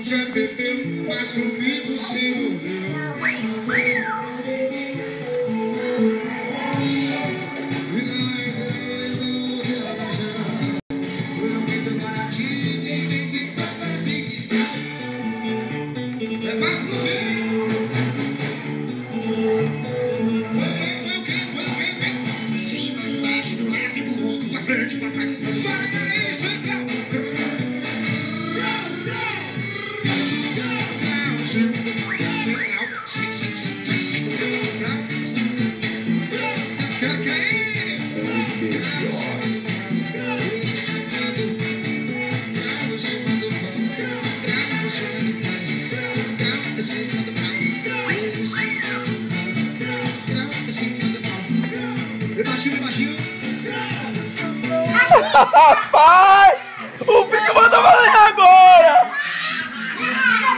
Já bebeu, mas comigo se envolveu. E não é doido, eu vou gerar. Eu não me dou baratinho, nem tem tanta seguida. É mais pro dia. Foi o quê? Cima, embaixo, do lado e pro outro, pra frente, pra trás. Vai, peraí, chegou. Para!